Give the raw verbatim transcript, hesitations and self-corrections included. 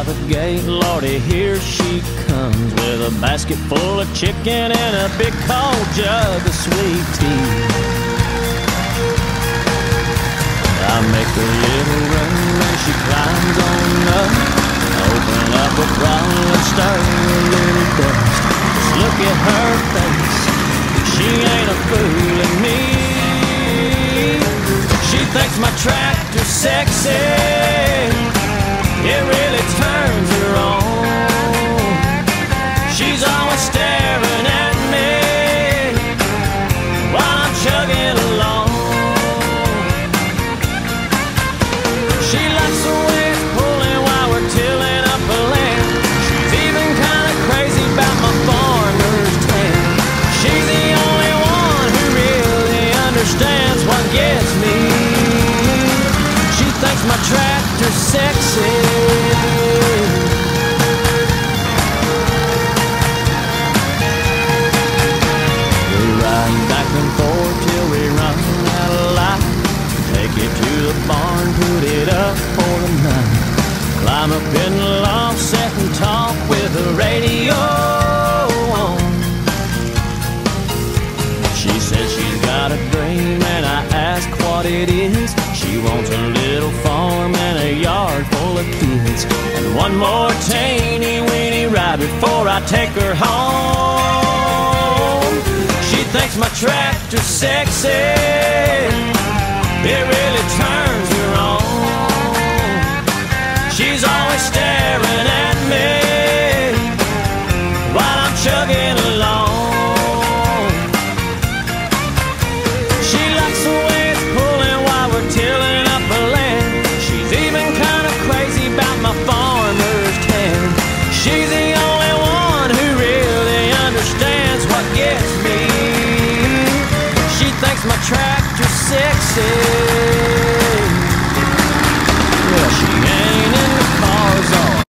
the gate, Lordy, here she comes with a basket full of chicken and a big cold jug of sweet tea. I make a little room and she climbs on up, open up a bottle and stir a little dust. Just look at her face, she ain't a fooling me. She thinks my tractor's sexy, it really turns her on. She's always staring at me while I'm chugging along. She likes the way it's pulling while we're tilling up a land. She's even kind of crazy about my farmer's tan. She's the only one who really understands what gets me. She thinks my tractor's sexy. We're riding back and forth till we run out of light. Take it to the barn, put it up for the night. Climb up in the loft, sit and talk with the radio on. She says she's got a dream and I ask what it is. She wants a little farm and a yard full of kids, and one more teeny weeny ride before I take her home. She thinks my tractor's sexy, it really turns her on. She's always staring at me while I'm chugging along. She likes the way it's pulling while we're tilling up a land. She's even kind of crazy about my farmer's tan. She's the only one who really understands what gets me. She thinks my tractor's sexy.